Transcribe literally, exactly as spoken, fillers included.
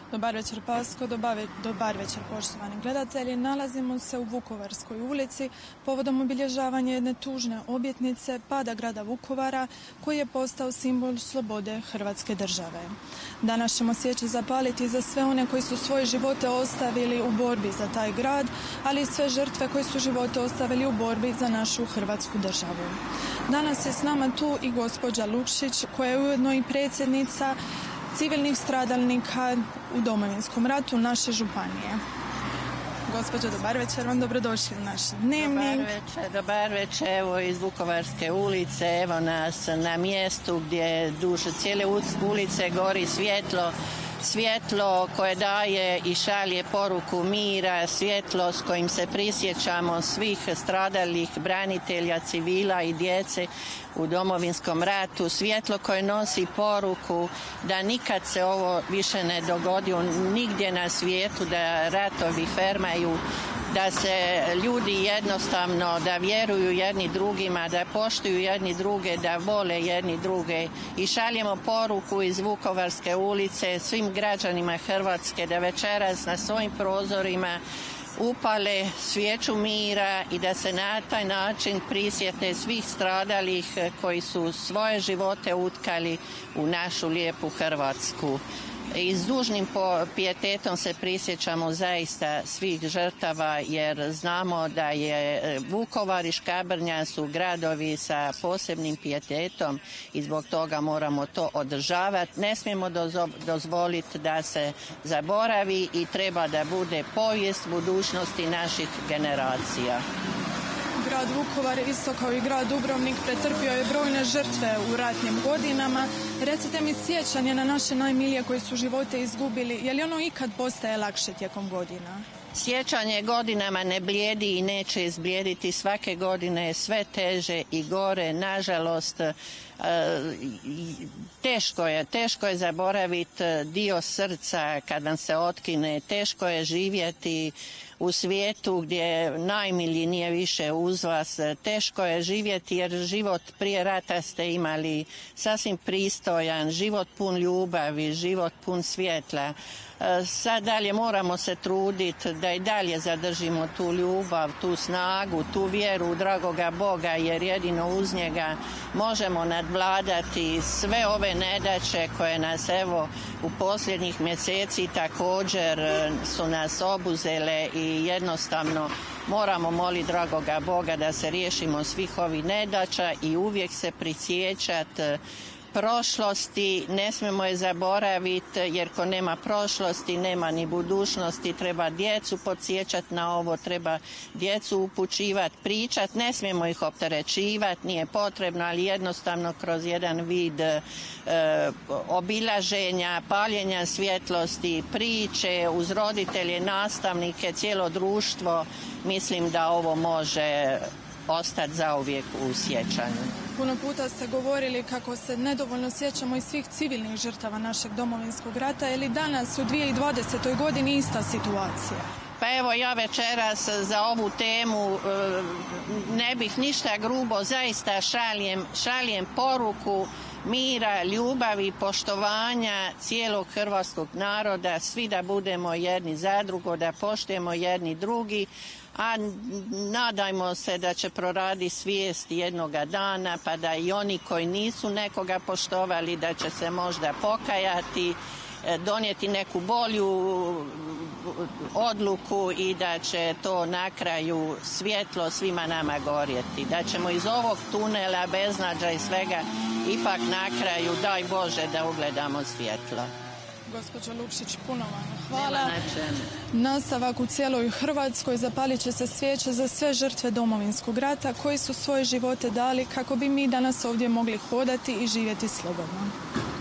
Dobar večer Pasko, dobar večer poštovani gledatelji. Nalazimo se u Vukovarskoj ulici povodom obilježavanja jedne tužne obljetnice pada grada Vukovara koji je postao simbol slobode Hrvatske države. Danas ćemo svijeće zapaliti za sve one koji su svoje živote ostavili u borbi za taj grad, ali i sve žrtve koji su živote ostavili u borbi za našu Hrvatsku državu. Danas je s nama tu i gospođa Lukšić koja je ujedno i predsjednica civilnih stradalnika u Domovinskom ratu naše županije. Gospođo, dobar večer, vam dobrodošli u naš dnevnik. Dobar večer, dobar večer, evo iz Vukovarske ulice, evo nas na mjestu gdje duž cijele ulice gori svjetlo, svjetlo koje daje i šalje poruku mira, svjetlo s kojim se prisjećamo svih stradalih branitelja, civila i djece u Domovinskom ratu, svjetlo koje nosi poruku da nikad se ovo više ne dogodi nigdje na svijetu, da ratovi fermaju, da se ljudi jednostavno, da vjeruju jedni drugima, da poštuju jedni druge, da vole jedni druge. I šaljemo poruku iz Vukovarske ulice svim građanima Hrvatske da večeras na svojim prozorima upale svijeću mira i da se na taj način prisjete svih stradalih koji su svoje živote utkali u našu lijepu Hrvatsku. I s dužnim pijetetom se prisjećamo zaista svih žrtava jer znamo da je Vukovar i Škabrnja su gradovi sa posebnim pijetetom i zbog toga moramo to održavati. Ne smijemo dozvoliti da se zaboravi i treba da bude povijest budućnosti naših generacija. Grad Vukovar, isto kao i grad Dubrovnik, pretrpio je brojne žrtve u ratnim godinama. Recite mi, sjećanje na naše najmilije koji su živote izgubili, je li ono ikad postaje lakše tijekom godina? Sjećanje godinama ne blijedi i neće izblijediti. Svake godine je sve teže i gore. Nažalost, teško je, teško je zaboraviti dio srca kad vam se otkine. Teško je živjeti u svijetu gdje najmilji nije više uz vas. Teško je živjeti jer život prije rata ste imali sasvim pristojan, život pun ljubavi, život pun svjetla. Sad dalje moramo se truditi da i dalje zadržimo tu ljubav, tu snagu, tu vjeru u dragoga Boga, jer jedino uz njega možemo nadvladati sve ove nedaće koje nas evo u posljednjih mjeseci također su nas obuzele i jednostavno moramo moliti dragoga Boga da se riješimo svih ovih nedaća i uvijek se prisjećati prošlosti, ne smijemo je zaboraviti jer ko nema prošlosti nema ni budućnosti. Treba djecu podsjećati na ovo, treba djecu upućivati, pričati, ne smijemo ih opterećivati, nije potrebno, ali jednostavno kroz jedan vid e, obilaženja, paljenja svjetlosti, priče uz roditelje, nastavnike, cijelo društvo, mislim da ovo može ostati zauvijek u sjećanju. Puno puta ste govorili kako se nedovoljno sjećamo i svih civilnih žrtava našeg Domovinskog rata, je li danas u dvije tisuće dvadesetoj godini ista situacija? Pa evo, ja večeras za ovu temu ne bih ništa grubo, zaista šaljem, šaljem poruku mira, ljubavi, poštovanja cijelog hrvatskog naroda, svi da budemo jedni za drugo, da poštujemo jedni drugi, a nadajmo se da će proraditi svijest jednoga dana, pa da i oni koji nisu nekoga poštovali, da će se možda pokajati, donijeti neku bolju odluku i da će to na kraju svjetlo svima nama gorjeti. Da ćemo iz ovog tunela beznađa i svega ipak na kraju, daj Bože, da ugledamo svjetlo. Gospođo Lukšić, puno vam hvala. Nastavak u cijeloj Hrvatskoj, zapalit će se svijeće za sve žrtve Domovinskog rata koji su svoje živote dali kako bi mi danas ovdje mogli hodati i živjeti slobodno.